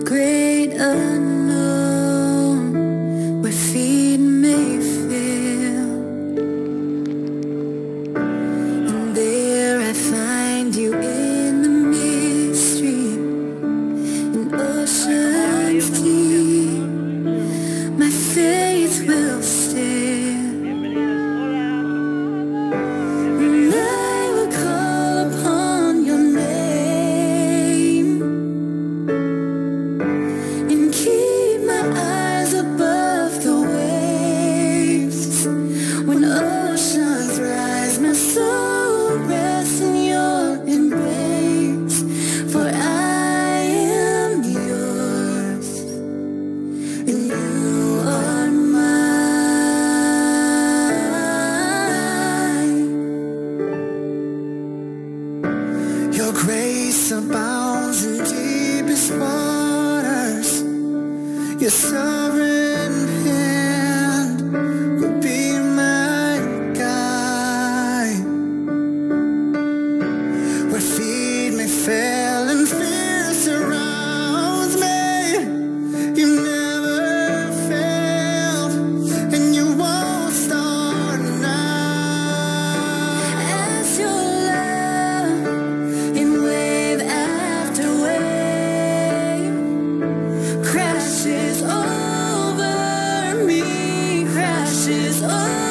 great unknown, where feet may fail, and there I find you in the mystery, in oceans deep. My faith will stand. Your grace abounds in deepest waters. Your sovereign hand will be my guide. Where feet may fail and fear surrounds me, you never failed, and you won't start now. As your crashes over me, crashes over